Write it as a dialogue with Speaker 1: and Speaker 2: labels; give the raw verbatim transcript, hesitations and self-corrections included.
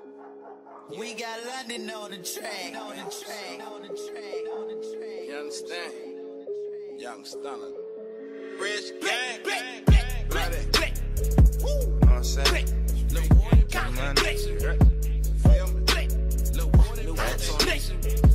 Speaker 1: We got London on the track, on the track, on the track, on the track.
Speaker 2: You understand? Young stunner. Rich gang,
Speaker 1: Black,
Speaker 2: gang,
Speaker 1: black,
Speaker 2: gang.
Speaker 1: black,
Speaker 2: Woo. You know what I'm saying? Lil' boy,
Speaker 1: black,
Speaker 2: man.
Speaker 1: black,
Speaker 2: Feel me?
Speaker 1: black,
Speaker 2: Lil' boy,
Speaker 1: black,
Speaker 2: rats on
Speaker 1: black.
Speaker 2: this.